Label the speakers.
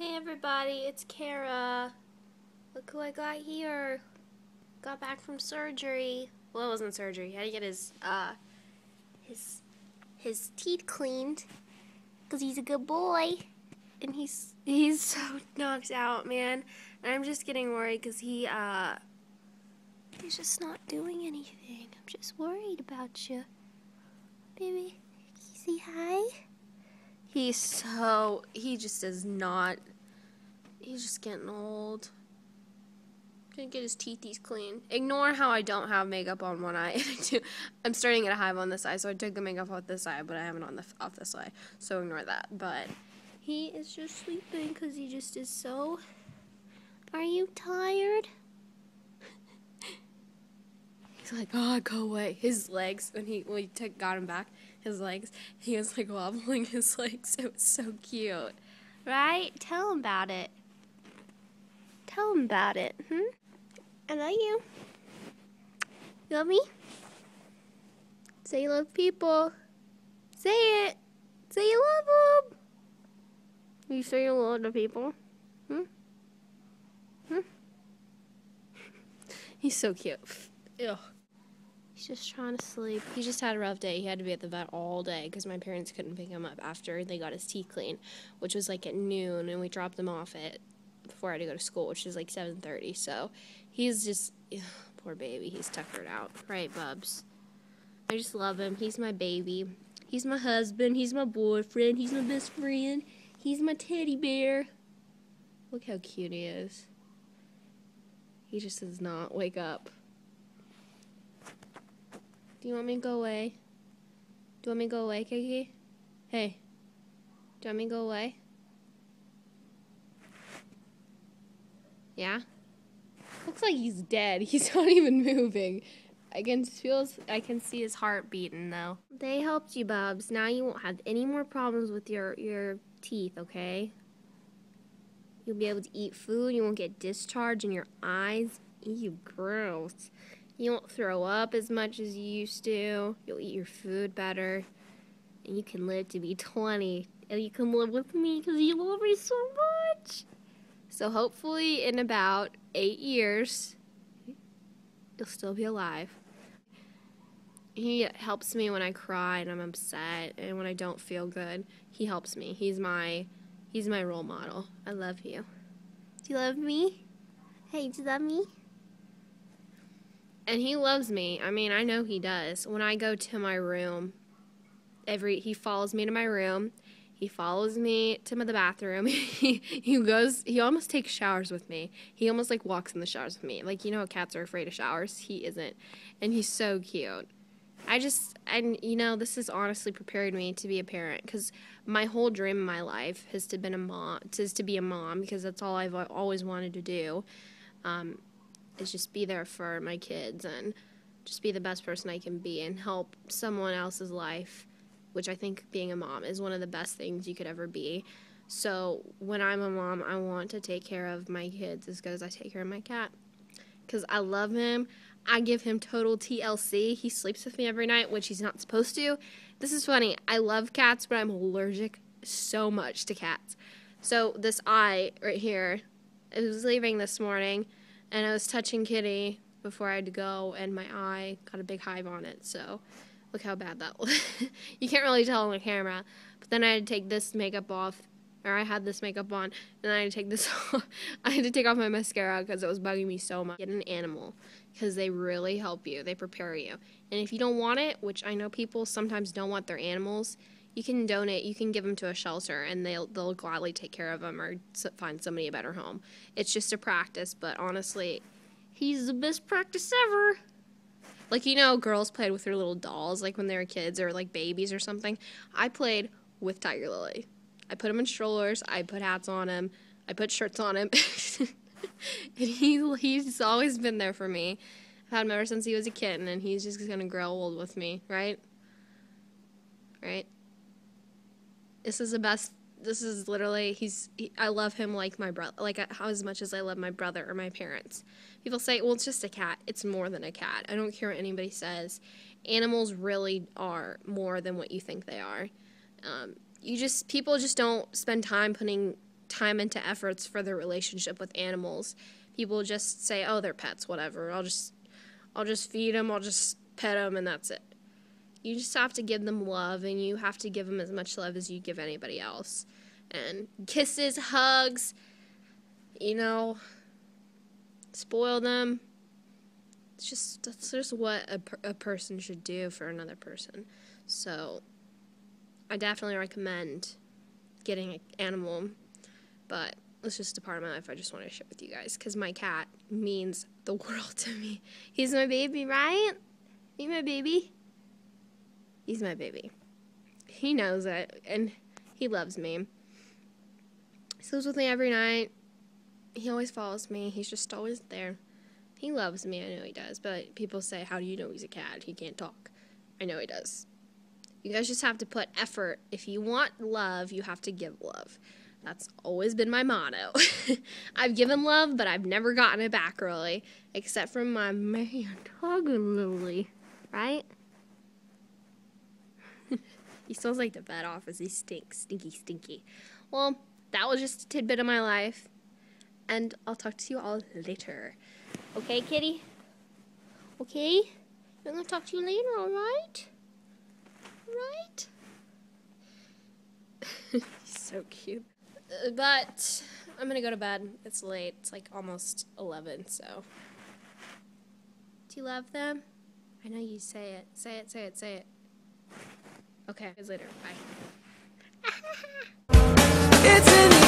Speaker 1: Hey everybody, it's Kara. Look who I got here. Got back from surgery. Well, it wasn't surgery. He had to get his teeth cleaned because he's a good boy. And he's so knocked out, man. And I'm just getting worried because he's just not doing anything. I'm just worried about you. Baby, can you say hi? He just is not. He's just getting old. Gonna get his teethies clean. Ignore how I don't have makeup on one eye. I'm starting to get a hive on this eye, so I took the makeup off this eye, but I haven't off this eye, so ignore that. But he is just sleeping because he just is so. Are you tired? He's like, oh, go away. His legs, when we got him back, his legs, he was like wobbling his legs. It was so cute. Right? Tell him about it. Tell him about it. I love you. You love me? Say you love people. Say it. Say you love them. You say you love the people? He's so cute. Ew. He's just trying to sleep. He just had a rough day. He had to be at the vet all day because my parents couldn't pick him up after they got his teeth clean, which was like at noon, and we dropped him off before I had to go to school, which is like 7:30. So he's just, poor baby. He's tuckered out. Right, Bubs? I just love him. He's my baby. He's my husband. He's my boyfriend. He's my best friend. He's my teddy bear. Look how cute he is. He just does not wake up. Do you want me to go away? Do you want me to go away, Kiki? Hey. Do you want me to go away? Yeah? Looks like he's dead. He's not even moving. I can see his heart beating though. They helped you, Bubs. Now you won't have any more problems with your teeth, okay? You'll be able to eat food. You won't get discharge in your eyes. Ew, gross. You won't throw up as much as you used to. You'll eat your food better. And you can live to be 20. And you can live with me because you love me so much. So hopefully in about 8 years, you'll still be alive. He helps me when I cry and I'm upset and when I don't feel good. He helps me. He's my role model. I love you. Do you love me? Hey, do you love me? And he loves me. I mean, I know he does. When I go to my room, he follows me to my room. He follows me to the bathroom. He almost takes showers with me. He almost like walks in the showers with me. Like, you know how cats are afraid of showers? He isn't. And he's so cute. This has honestly prepared me to be a parent because my whole dream in my life is to be a mom because that's all I've always wanted to do. Is just be there for my kids and just be the best person I can be and help someone else's life, which I think being a mom is one of the best things you could ever be. So when I'm a mom, I want to take care of my kids as good as I take care of my cat because I love him. I give him total TLC. He sleeps with me every night, which he's not supposed to. This is funny. I love cats, but I'm allergic so much to cats. So this eye right here, I was leaving this morning, and I was touching Kitty before I had to go, and my eye got a big hive on it. So look how bad that was. You can't really tell on the camera. But then I had to take this makeup off, or I had this makeup on, and then I had to take this off. I had to take off my mascara because it was bugging me so much. Get an animal because they really help you. They prepare you. And if you don't want it, which I know people sometimes don't want their animals, you can donate. You can give them to a shelter, and they'll gladly take care of them or find somebody a better home. It's just a practice, but honestly, he's the best practice ever. Like, girls played with their little dolls, like when they were kids or like babies or something. I played with Tiger Lily. I put him in strollers. I put hats on him. I put shirts on him. And he's always been there for me. I've had him ever since he was a kitten, and he's just going to grow old with me, right? Right? This is literally, I love him like my brother, like as much as I love my brother or my parents. People say, well, it's just a cat. It's more than a cat. I don't care what anybody says. Animals really are more than what you think they are. People just don't spend time putting time into efforts for their relationship with animals. People just say, oh, they're pets, whatever. I'll just feed them, I'll just pet them, and that's it. You just have to give them love, and you have to give them as much love as you give anybody else. And kisses, hugs, spoil them. That's just what a person should do for another person. So I definitely recommend getting an animal, but it's just a part of my life I just want to share with you guys, because my cat means the world to me. He's my baby, right? He's my baby. He's my baby. He knows it, and he loves me. He sleeps with me every night. He always follows me. He's just always there. He loves me. I know he does. But people say, how do you know he's a cat? He can't talk. I know he does. You guys just have to put effort. If you want love, you have to give love. That's always been my motto. I've given love, but I've never gotten it back, really. Except from my man, Tugger Lily. Right? He smells like the vet office. He stinks. Stinky, stinky. Well, that was just a tidbit of my life. And I'll talk to you all later. Okay, kitty? Okay? I'm going to talk to you later, alright? Right? He's so cute. But I'm going to go to bed. It's late. It's like almost 11, so. Do you love them? I know you say it. Say it, say it, say it. Okay, see you later. Bye.
Speaker 2: It's in